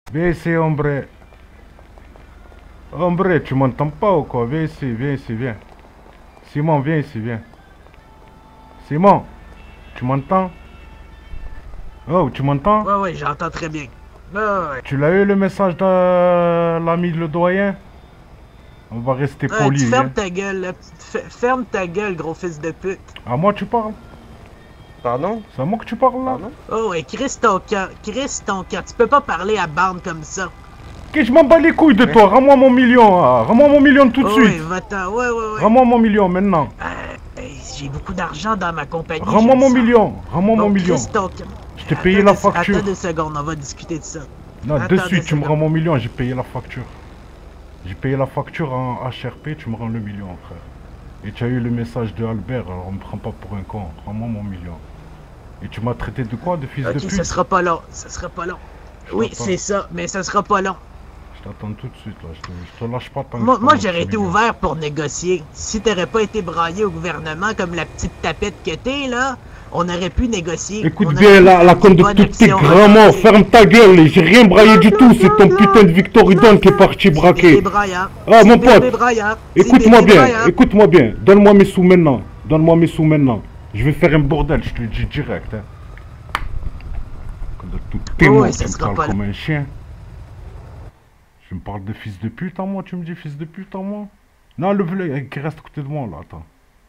Viens ici, hombre. Hombre, tu m'entends pas ou quoi? Viens ici, viens. Simon, viens ici, viens. Simon, tu m'entends? Oh, tu m'entends? Ouais, j'entends très bien. Ouais. Tu l'as eu le message de l'ami le doyen? On va rester poli. Tu fermes Hein. ta gueule, là. Ferme ta gueule, gros fils de pute. À moi tu parles? Pardon? C'est à moi que tu parles là? Pardon? Oh, ouais, crisse ton camp. Crisse ton camp. Tu peux pas parler à bande comme ça. Ok, je m'en bats les couilles de toi. Rends-moi mon million. Ah. Rends-moi mon million tout de suite. Ouais, va-t'en. Ouais. Rends-moi mon million maintenant. J'ai beaucoup d'argent dans ma compagnie. Rends-moi mon million. Rends-moi mon million. Crisse ton camp. Je t'ai payé la facture. Attends 2 secondes, on va discuter de ça. Non, Attends de suite, tu me 2 rends mon million. J'ai payé la facture. J'ai payé la facture en HRP. Tu me rends le million, frère. Et tu as eu le message de Albert. Alors on me prend pas pour un con. Rends-moi mon million. Et tu m'as traité de quoi? De fils de pute? Ok, ça sera pas long. Oui, c'est ça, mais ça sera pas long. Je t'attends tout de suite là, je te lâche pas tant que Moi j'aurais été ouvert pour négocier. Si t'aurais pas été braillé au gouvernement comme la petite tapette que t'es là, on aurait pu négocier. Écoute bien la conne de toutes tes grands morts, ferme ta gueule, j'ai rien braillé du tout, c'est ton putain de Victoridon qui est parti braquer. Ah mon pote, écoute-moi bien, donne-moi mes sous maintenant, je vais faire un bordel, je te le dis direct. Hein. Conne de toutes tes morts, tu me parles comme un chien. Tu me parles de fils de pute en moi, tu me dis fils de pute en moi? Non, le vlog qui reste à côté de moi là, attends.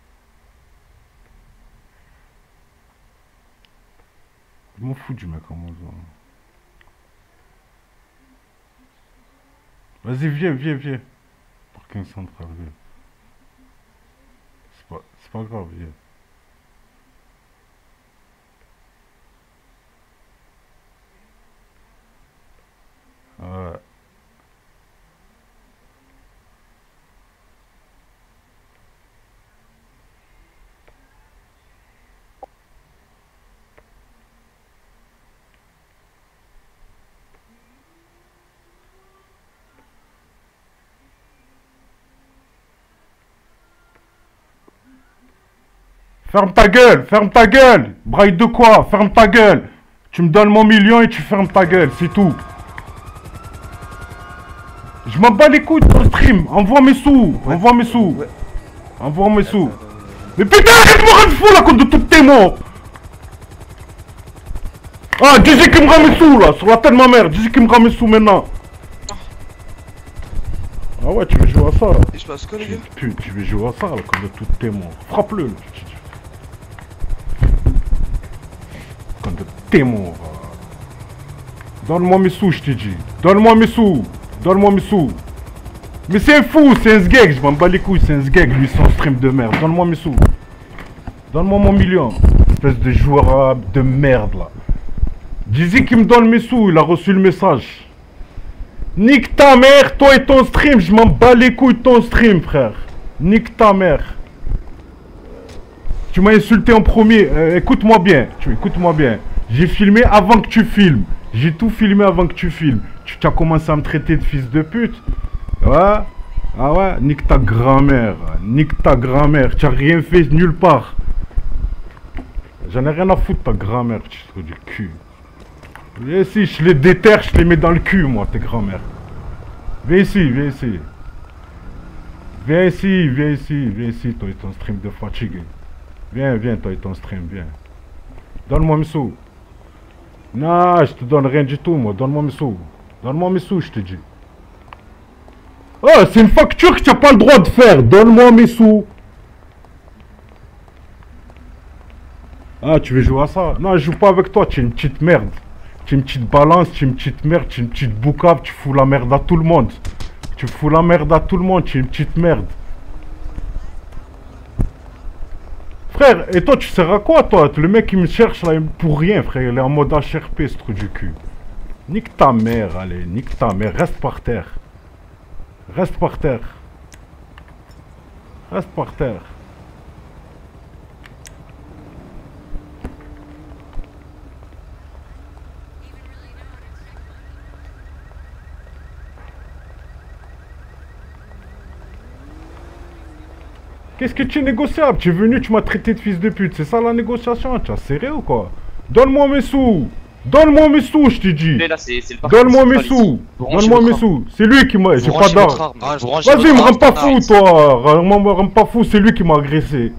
Je m'en fous du mec en moi. Vas-y, viens. Parking central, viens. C'est pas grave, viens. Ouais. Ferme ta gueule. Braille de quoi? Ferme ta gueule. Tu me donnes mon million et tu fermes ta gueule, c'est tout. Je m'en bats les couilles de ton stream. Envoie mes sous. Mais putain, arrête de me rendre fou là, contre de toutes tes morts. Ah, dis-y qu'il me rend mes sous là, sur la tête de ma mère. Dis-y qu'il me rend mes sous maintenant. Ah ouais, tu veux jouer à ça là? Il se passe quoi les gars? Putain, tu veux jouer à ça là, contre de toutes tes morts. Frappe-le là. T'es mort. Donne-moi mes sous, je te dis. Donne-moi mes sous. Mais c'est un fou, c'est un sgeg, je m'en bats les couilles, c'est un sgeg, lui, son stream de merde. Donne-moi mes sous. Donne-moi mon million. Espèce de joueur de merde, là. Dis-y qu'il me donne mes sous, il a reçu le message. Nique ta mère, toi et ton stream, je m'en bats les couilles de ton stream, frère. Nique ta mère. Tu m'as insulté en premier, écoute-moi bien. J'ai filmé avant que tu filmes. J'ai tout filmé avant que tu filmes. Tu as commencé à me traiter de fils de pute. Ouais. Ah ouais. Nique ta grand-mère. Tu n'as rien fait nulle part. J'en ai rien à foutre ta grand-mère, tu trouves du cul. Et si je les déterre, je les mets dans le cul, moi, tes grand-mères. Viens ici, toi et ton stream de fatigué. Viens, toi et ton stream, viens. Donne-moi mes sous. Non, je te donne rien du tout, moi. Donne-moi mes sous, je te dis. Oh, c'est une facture que tu n'as pas le droit de faire. Donne-moi mes sous. Ah, tu veux jouer à ça? Non, je joue pas avec toi, tu es une petite merde. Tu es une petite balance, tu es une petite merde, tu es une petite boucave, tu fous la merde à tout le monde. Tu es une petite merde. Frère, et toi tu sers à quoi toi? Le mec qui me cherche là pour rien frère, il est en mode HRP ce truc du cul. Nique ta mère, allez, reste par terre. Qu'est-ce que tu es négociable? Tu es venu, tu m'as traité de fils de pute, c'est ça la négociation? Tu as serré ou quoi? Donne-moi mes sous! Donne-moi mes sous, je t'ai dit. Donne-moi mes sous. Donne-moi mes sous. C'est lui qui m'a... J'ai pas d'armes. Vas-y, me rends pas fou, toi. Me rends pas fou, c'est lui qui m'a agressé.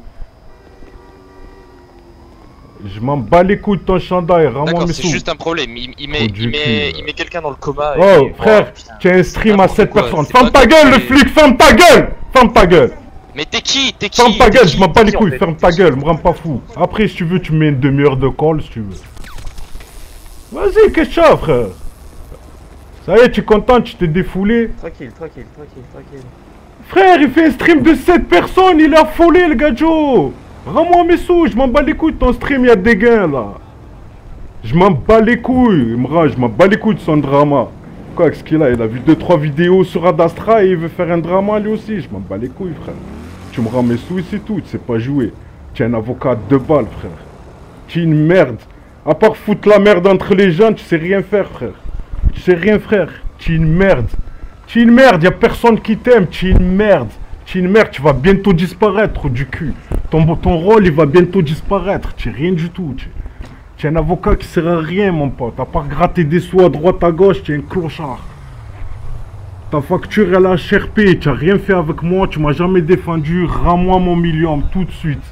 Je m'en bats les couilles de ton chandail, rends-moi mes sous. C'est juste un problème, il met quelqu'un dans le coma. Oh frère, tu as un stream à 7 personnes. Ferme ta gueule le flic, ferme ta gueule. Ferme ta gueule. Mais t'es qui? Ferme ta gueule, je m'en bats les couilles, ferme ta gueule, me rends pas fou. Après si tu veux, tu mets une demi-heure de call si tu veux. Vas-y, qu'est-ce que ça frère? Ça y est, tu es content, tu t'es défoulé. Tranquille. Frère, il fait un stream de 7 personnes, il est affolé le gadjo. Rends-moi mes sous, je m'en bats les couilles de ton stream, il y a des gains là. Je m'en bats les couilles, je m'en bats les couilles de son drama. Quoi, qu'est-ce qu'il a? Il a vu 2-3 vidéos sur Adastra et il veut faire un drama lui aussi. Je m'en bats les couilles, frère. Tu me rends mes sous et c'est tout, tu sais pas jouer. Tu es un avocat de balles, frère. Tu es une merde. À part foutre la merde entre les gens, tu sais rien faire, frère. Tu sais rien, frère. Tu es une merde. Tu es une merde, y a personne qui t'aime, tu es une merde. Tu es une merde, tu vas bientôt disparaître, trou du cul. Ton rôle, il va bientôt disparaître. Tu es rien du tout. Tu es un avocat qui sert à rien, mon pote. À part gratter des sous à droite, à gauche, tu es un clochard. Ta facture, elle a HRP. Tu n'as rien fait avec moi, tu m'as jamais défendu. Rends-moi mon million, tout de suite.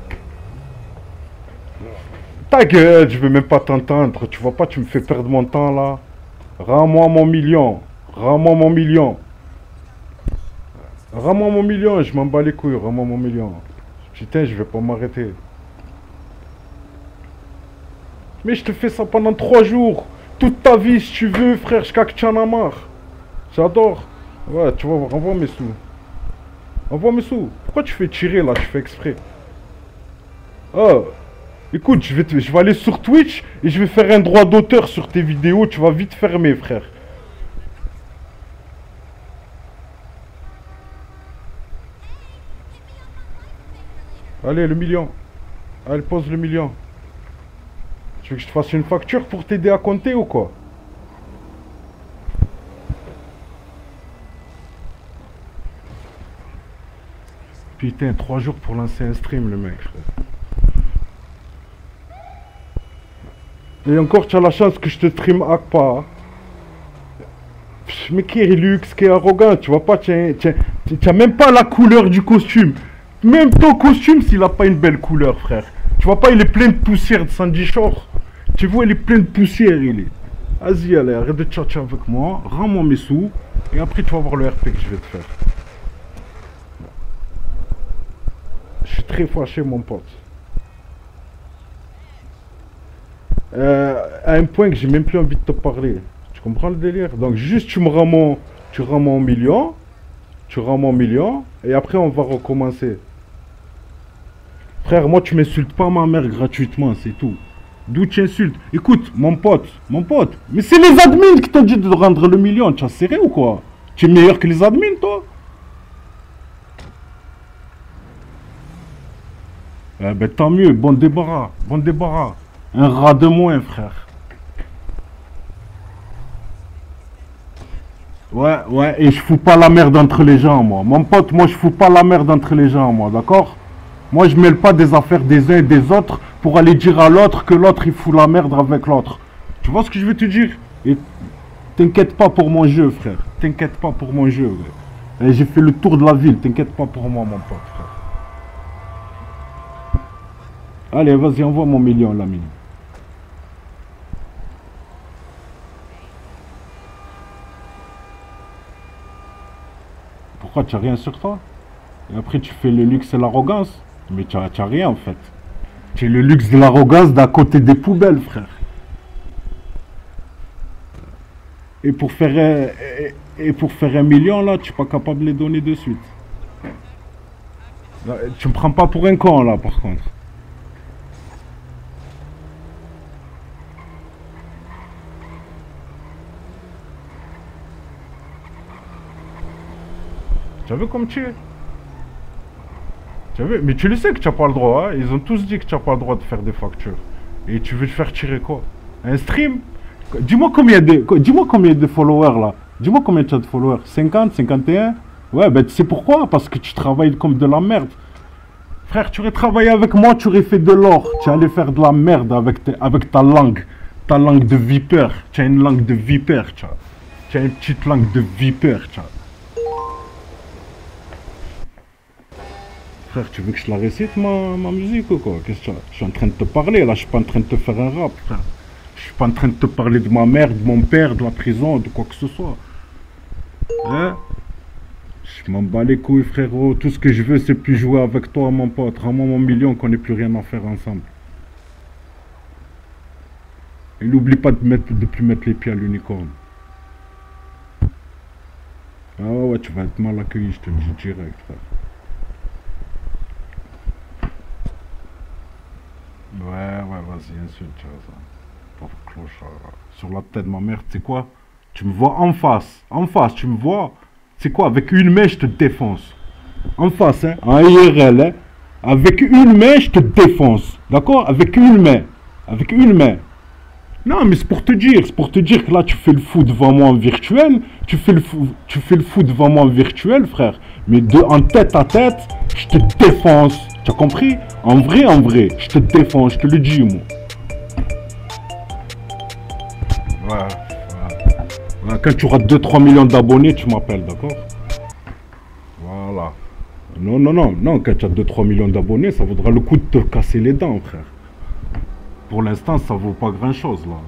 Ta gueule, je vais même pas t'entendre. Tu vois pas, tu me fais perdre mon temps, là. Rends-moi mon million. Rends-moi mon million. Rends-moi mon million, je m'en bats les couilles, rends-moi mon million. Putain, je vais pas m'arrêter. Mais je te fais ça pendant 3 jours. Toute ta vie, si tu veux, frère, jusqu'à que tu en as marre. J'adore. Ouais, tu vois, renvoie mes sous. Envoie mes sous. Pourquoi tu fais tirer, là? Tu fais exprès. Oh. Écoute, je vais aller sur Twitch et je vais faire un droit d'auteur sur tes vidéos. Tu vas vite fermer, frère. Allez, le million. Allez, pose le million. Tu veux que je te fasse une facture pour t'aider à compter ou quoi? Putain, 3 jours pour lancer un stream, le mec, frère. Et encore, tu as la chance que je te stream hack pas. Mais qui est luxe, qui est arrogant, tu vois pas, tu n'as même pas la couleur du costume. Même ton costume, s'il a pas une belle couleur, frère. Tu vois pas, il est plein de poussière de Sandy Shore. Tu vois, il est plein de poussière, il est. Vas-y, allez, arrête de tchatcher avec moi. Rends-moi mes sous. Et après, tu vas voir le RP que je vais te faire. Je suis très fâché, mon pote. À un point que j'ai même plus envie de te parler. Tu comprends le délire? Donc, juste, tu rends mon million. Tu rends mon million. Et après, on va recommencer. Frère, moi, tu m'insultes pas ma mère gratuitement, c'est tout. D'où tu insultes? Écoute, mon pote, mais c'est les admins qui t'ont dit de rendre le million. Tu as serré ou quoi? Tu es meilleur que les admins, toi? Eh ben, tant mieux, bon débarras, bon débarras. Un rat de moins, frère. Ouais, et je fous pas la merde entre les gens, moi. Mon pote, moi, je fous pas la merde entre les gens, moi, d'accord? Moi, je mêle pas des affaires des uns et des autres pour aller dire à l'autre que l'autre, il fout la merde avec l'autre. Tu vois ce que je veux te dire? Et t'inquiète pas pour mon jeu, frère. T'inquiète pas pour mon jeu, frère. J'ai fait le tour de la ville, t'inquiète pas pour moi, mon pote, frère. Allez, vas-y, envoie mon million, l'ami. Pourquoi tu n'as rien sur toi? Et après, tu fais le luxe et l'arrogance. Mais tu n'as rien, en fait. Tu es le luxe de l'arrogance d'à côté des poubelles, frère. Et pour faire un million, là, tu n'es pas capable de les donner de suite. Là, tu me prends pas pour un con, là, par contre. Tu as vu comme tu es? Tu as vu? Mais tu le sais que tu n'as pas le droit, hein? Ils ont tous dit que tu n'as pas le droit de faire des factures. Et tu veux te faire tirer quoi? Un stream? Dis-moi combien de followers là. Dis-moi combien tu as de followers? 50, 51? Ouais, ben tu sais pourquoi? Parce que tu travailles comme de la merde. Frère, tu aurais travaillé avec moi, tu aurais fait de l'or. Tu allais faire de la merde avec ta langue. Ta langue de vipère. Tu as une langue de vipère, tu vois. Tu as une petite langue de vipère, tu vois. Frère, tu veux que je la récite, ma musique ou quoi? Qu'est-ce que tu as? Je suis en train de te parler, là, je suis pas en train de te faire un rap, frère. Je suis pas en train de te parler de ma mère, de mon père, de la prison, de quoi que ce soit. Hein? Je m'en bats les couilles, frérot. Tout ce que je veux, c'est plus jouer avec toi, mon pote. Rends-moi mon million, qu'on n'ait plus rien à faire ensemble. Et n'oublie pas de plus mettre les pieds à l'unicorne. Ah ouais, tu vas être mal accueilli, je te le dis direct, frère. Ouais, vas-y, insulte, tu vois ça. Pauvre clochard. Sur la tête de ma mère, tu sais quoi? Tu me vois en face, tu me vois. C'est quoi? Avec une main, je te défonce. En face, hein, en IRL, hein. Avec une main, je te défonce. D'accord? Avec une main. Avec une main. Non, mais c'est pour te dire que là, tu fais le fou devant moi en virtuel. Tu fais le fou devant moi en virtuel, frère. Mais en tête à tête, je te défonce. Tu as compris? En vrai, je te défonce, je te le dis, moi. Ouais. Quand tu auras 2-3 millions d'abonnés, tu m'appelles, d'accord? Voilà. Non, quand tu as 2-3 millions d'abonnés, ça vaudra le coup de te casser les dents, frère. Pour l'instant, ça vaut pas grand-chose, là.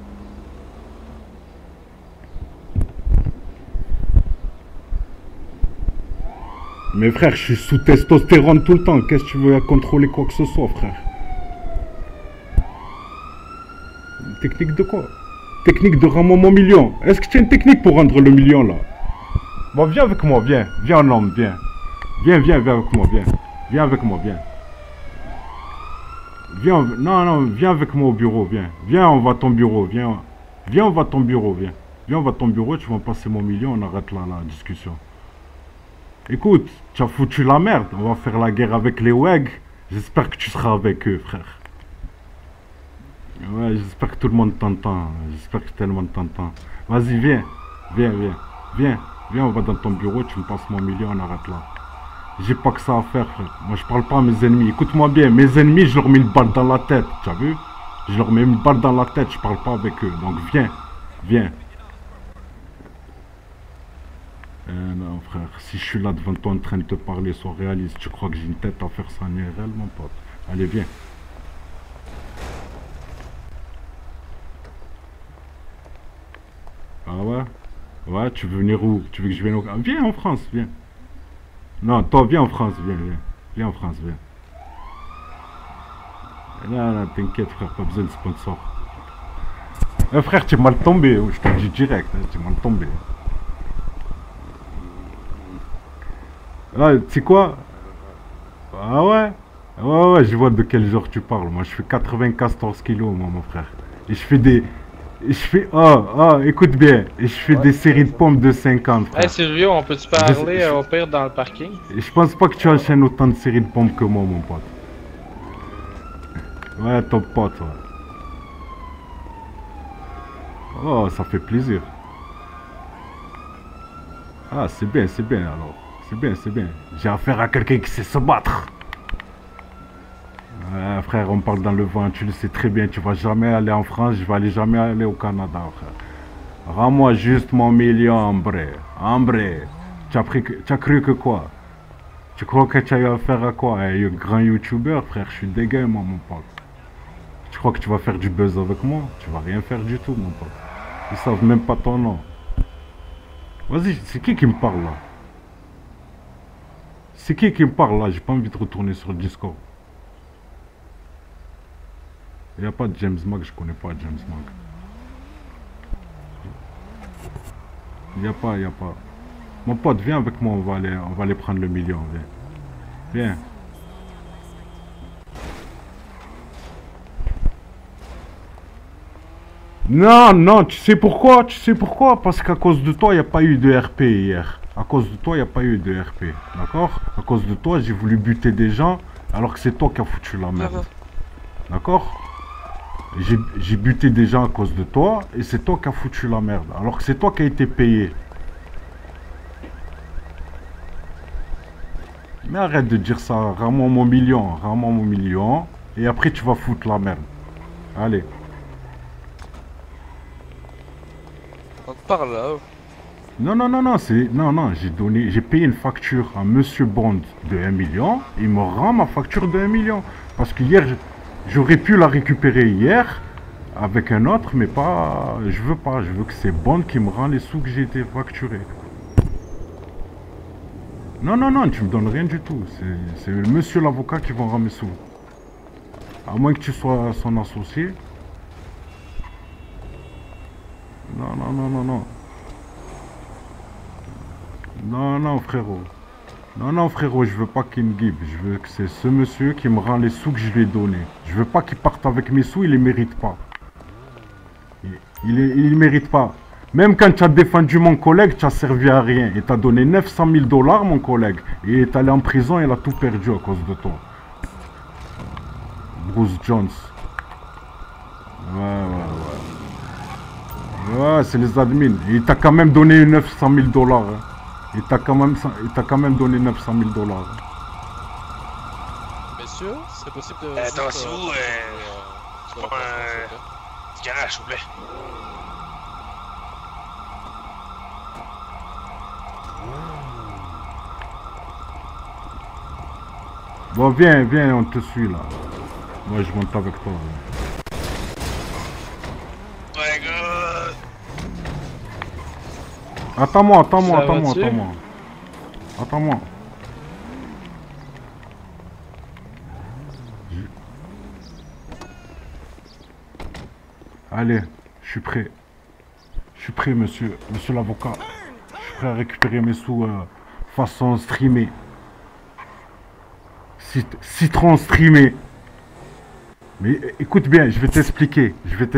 Mais frère, je suis sous testostérone tout le temps. Qu'est-ce que tu veux contrôler quoi que ce soit, frère? Technique de quoi? Technique de rendre mon million. Est-ce que tu as une technique pour rendre le million, là? Bon, viens avec moi, viens. Viens en homme, viens. Viens avec moi, viens. Viens avec moi, viens. Viens, non, viens avec moi au bureau, viens. Viens, on va à ton bureau, viens. Viens, on va à ton bureau, viens. Viens, on va à ton bureau, tu vas me passer mon million, on arrête là, la discussion. Écoute, tu as foutu la merde, on va faire la guerre avec les WEG. J'espère que tu seras avec eux, frère. Ouais, j'espère que tout le monde t'entend. J'espère que tout le monde t'entend. Vas-y, viens, on va dans ton bureau, tu me passes mon million, on arrête là. J'ai pas que ça à faire, frère. Moi, je parle pas à mes ennemis. Écoute-moi bien, mes ennemis, je leur mets une balle dans la tête. Tu as vu? Je leur mets une balle dans la tête, je parle pas avec eux. Donc, viens. Non, frère, si je suis là devant toi en train de te parler, sois réaliste. Tu crois que j'ai une tête à faire ça en IRL, mon pote? Allez, viens. Ah ouais? Ouais, tu veux venir où? Tu veux que je vienne au... Ah, viens en France, viens. Non, toi, viens en France, viens. Viens en France, viens. Non, t'inquiète, frère, pas besoin de sponsor. Frère, tu es mal tombé, je te le dis direct, hein, tu es mal tombé. Ah, tu sais quoi? Ah ouais? Ouais, je vois de quel genre tu parles. Moi, je fais 94 kilos, moi, mon frère. Et je fais des... écoute bien. Et je fais des séries de pompes de 50, frère. Hey Silvio, on peut-tu parler au pire dans le parking? Je pense pas que tu enchaînes autant de séries de pompes que moi, mon pote. Ouais, ton pote, ouais. Oh, ça fait plaisir. Ah, c'est bien, alors. C'est bien. J'ai affaire à quelqu'un qui sait se battre. Ouais, frère, on parle dans le vent, tu le sais très bien. Tu vas jamais aller en France, je vais jamais aller au Canada, frère. Rends-moi juste mon million, Ambre. Tu as cru que quoi? Tu crois que tu as eu affaire à quoi? Un grand youtubeur, frère, je suis dégueu, moi, mon pote. Tu crois que tu vas faire du buzz avec moi? Tu vas rien faire du tout, mon pote. Ils savent même pas ton nom. Vas-y, c'est qui me parle, là? C'est qui me parle, là? J'ai pas envie de retourner sur le Discord. Il n'y a pas de James Mag, je connais pas James Mag. Il n'y a pas. Mon pote, viens avec moi, on va aller prendre le million, viens. Non, tu sais pourquoi? Parce qu'à cause de toi, il n'y a pas eu de RP hier. À cause de toi, il n'y a pas eu de RP. D'accord? À cause de toi, j'ai voulu buter des gens, alors que c'est toi qui as foutu la merde. D'accord? J'ai buté des gens à cause de toi, et c'est toi qui as foutu la merde. Alors que c'est toi qui as été payé. Mais arrête de dire ça. Rends-moi mon million. Et après, tu vas foutre la merde. Allez. par là. Non, non, non, non, j'ai payé une facture à Monsieur Bond de 1 million, il me rend ma facture de 1 million. Parce que hier, j'aurais pu la récupérer hier, avec un autre, mais pas, je veux que c'est Bond qui me rend les sous que j'ai été facturé. Non, non, non, tu me donnes rien du tout, c'est Monsieur l'avocat qui va rendre mes sous. À moins que tu sois son associé. Non, non, non, non, non. Non, non, frérot. Non, non, frérot, je veux pas qu'il me guibe. Je veux que c'est ce monsieur qui me rend les sous que je lui ai donnés. Je veux pas qu'il parte avec mes sous, il les mérite pas. Il mérite pas. Même quand tu as défendu mon collègue, tu as servi à rien. Et tu as donné 900 000 $, mon collègue. Et il est allé en prison et il a tout perdu à cause de toi. Bruce Jones. Ouais, ouais, ouais. Ouais, c'est les admins. Et il t'a quand même donné 900 000 $. Hein. Il t'a quand même donné 900 000 $. Messieurs, c'est possible de... Attends, c'est où c'est pas un garage, s'il vous plaît. Bon, viens, viens, on te suit là. Moi, je monte avec toi. Ouais, gars. Attends-moi, attends-moi, Ça attends-moi, va-tu? attends-moi. Attends-moi. Allez, je suis prêt. Je suis prêt, monsieur l'avocat. Je suis prêt à récupérer mes sous façon streamée. Citron streamé. Mais écoute bien, je vais t'expliquer.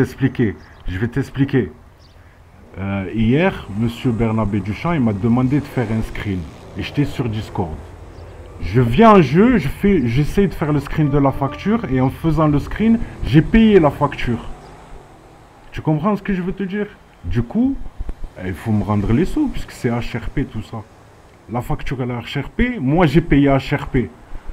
Hier, monsieur Bernabé Duchamp, il m'a demandé de faire un screen. Et j'étais sur Discord. Je viens en jeu, j'essaie de faire le screen de la facture. Et en faisant le screen, j'ai payé la facture. Tu comprends ce que je veux te dire? Du coup, il faut me rendre les sous, puisque c'est HRP tout ça. La facture elle est HRP, moi j'ai payé HRP.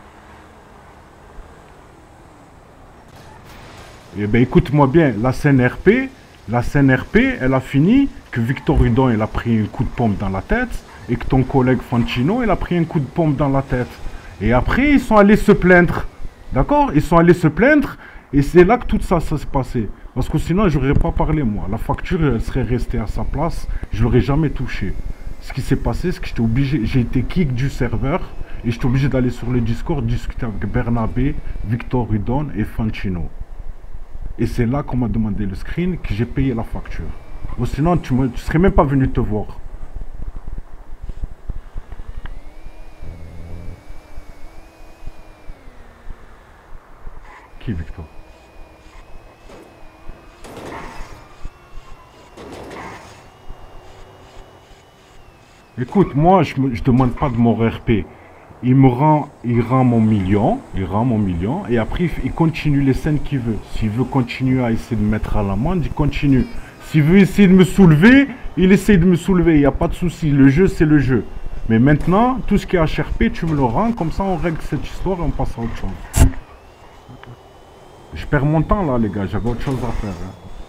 Eh bien écoute-moi bien, la CNRP, elle a fini que Victor Hudon il a pris un coup de pompe dans la tête et que ton collègue Fantino il a pris un coup de pompe dans la tête. Et après ils sont allés se plaindre. D'accord? Ils sont allés se plaindre et c'est là que tout ça s'est passé. Parce que sinon j'aurais pas parlé moi. La facture elle serait restée à sa place, je l'aurais jamais touchée. Ce qui s'est passé, c'est que j'étais obligé, j'ai été kick du serveur et j'étais obligé d'aller sur le Discord discuter avec Bernabé, Victor Hudon et Fantino. Et c'est là qu'on m'a demandé le screen, que j'ai payé la facture. Ou sinon, tu serais même pas venu te voir. Qui, Victor? Écoute, moi, je demande pas de mon RP. Il rend mon million, et après il continue les scènes qu'il veut. S'il veut continuer à essayer de me mettre à l'amende, il continue. S'il veut essayer de me soulever, il essaye de me soulever, il n'y a pas de souci, le jeu c'est le jeu. Mais maintenant, tout ce qui est HRP, tu me le rends, comme ça on règle cette histoire et on passe à autre chose. Je perds mon temps là les gars, j'avais autre chose à faire. Hein.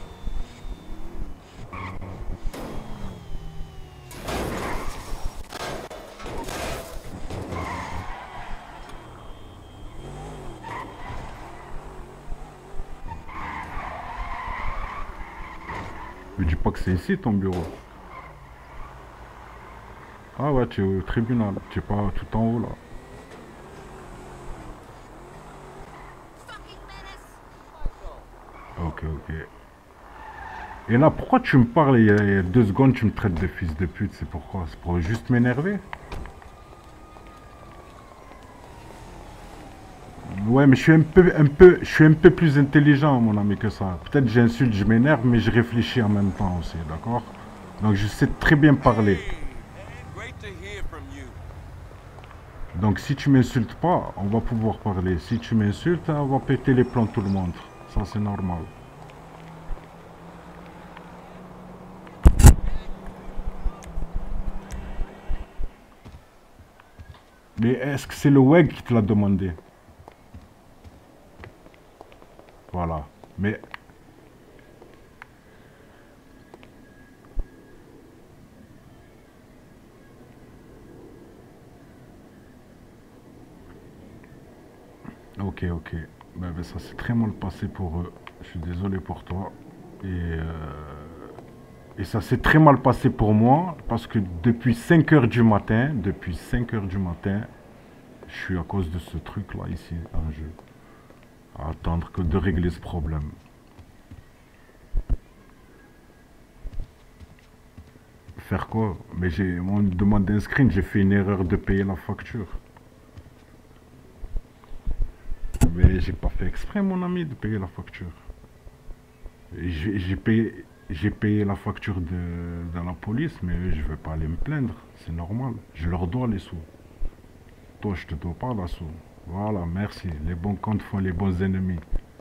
Me dis pas que c'est ici ton bureau. Ah ouais, tu es au tribunal, tu es pas tout en haut là. Ok, ok. Et là, pourquoi tu me parles, il y a 2 secondes, tu me traites de fils de pute, c'est pourquoi? C'est pour juste m'énerver? Ouais, mais je suis un peu plus intelligent, mon ami, que ça. Peut-être j'insulte, je m'énerve, mais je réfléchis en même temps aussi, d'accord? Donc je sais très bien parler. Donc si tu m'insultes pas, on va pouvoir parler. Si tu m'insultes, on va péter les plombs tout le monde. Ça c'est normal. Mais est-ce que c'est le WEG qui te l'a demandé? Voilà. Mais... Ok, ok. Ben, ça s'est très mal passé pour eux. Je suis désolé pour toi. Et ça s'est très mal passé pour moi parce que depuis 5 heures du matin, je suis à cause de ce truc-là ici en jeu. À attendre que de régler ce problème. Faire quoi? Mais on me demande d'un screen, j'ai fait une erreur de payer la facture. Mais j'ai pas fait exprès, mon ami, de payer la facture. J'ai payé la facture de la police, mais je vais pas aller me plaindre, c'est normal. Je leur dois les sous. Toi, je te dois pas la sous. Voilà, merci. Les bons comptes font les bons ennemis.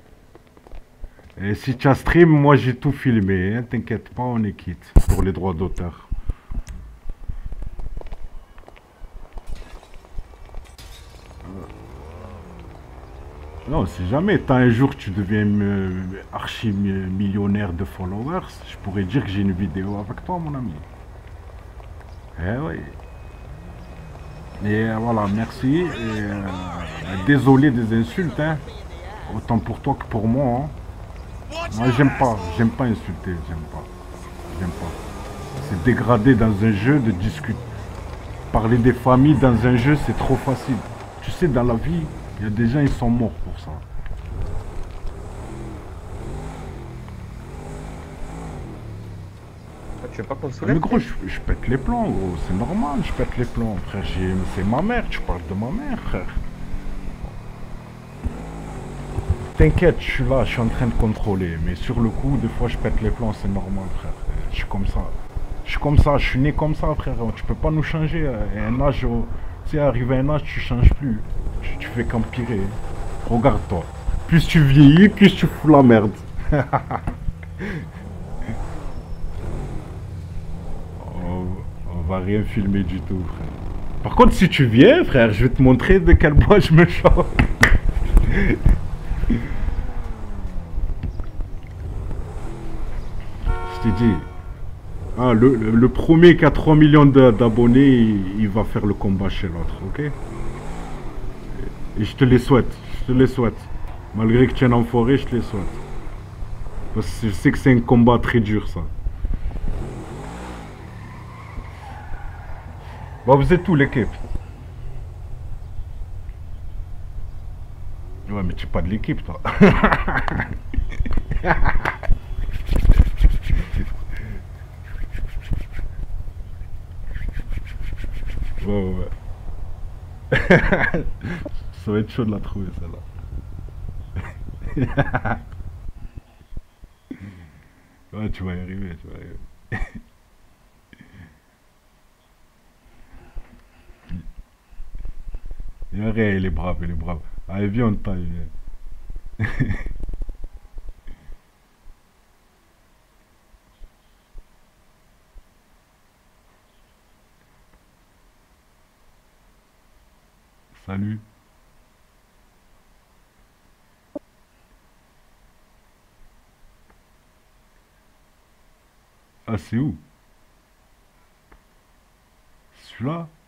Et si tu as stream, moi j'ai tout filmé, hein, t'inquiète pas, on est quitte pour les droits d'auteur. Non, si jamais t'as un jour tu deviens archi-millionnaire de followers, je pourrais dire que j'ai une vidéo avec toi, mon ami. Eh oui. Et voilà, merci. Désolé des insultes, hein. Autant pour toi que pour moi. Hein. Moi, j'aime pas insulter, j'aime pas. C'est dégradé dans un jeu de discuter. Parler des familles dans un jeu, c'est trop facile. Tu sais, dans la vie, il y a des gens, ils sont morts pour ça. Tu veux pas qu'on se soulève? Mais gros, je pète les plombs, gros. C'est normal, je pète les plombs, frère. C'est ma mère, tu parles de ma mère, frère. T'inquiète, je suis là, je suis en train de contrôler. Mais sur le coup, des fois, je pète les plombs, c'est normal, frère. Je suis comme ça. Je suis né comme ça, frère. Tu peux pas nous changer. Et un âge, tu sais, arrivé à un âge, tu changes plus. Tu fais qu'empirer. Regarde-toi. Plus tu vieillis, plus tu fous la merde. On va rien filmer du tout, frère. Par contre, si tu viens, frère, je vais te montrer de quel bois je me chauffe. Je t'ai dit. Ah, le premier qui a 3 millions d'abonnés, il va faire le combat chez l'autre, ok? Et je te les souhaite, Malgré que tu es un enfoiré, je te les souhaite. Parce que je sais que c'est un combat très dur, ça. Bon, vous êtes où, l'équipe? Ouais, mais tu es pas de l'équipe, toi. Ouais. Ça va être chaud de la trouver, celle-là. Ouais, tu vas y arriver, Il est brave, Allez, viens, on taille, viens. Salut. Ah, c'est où? Celui-là?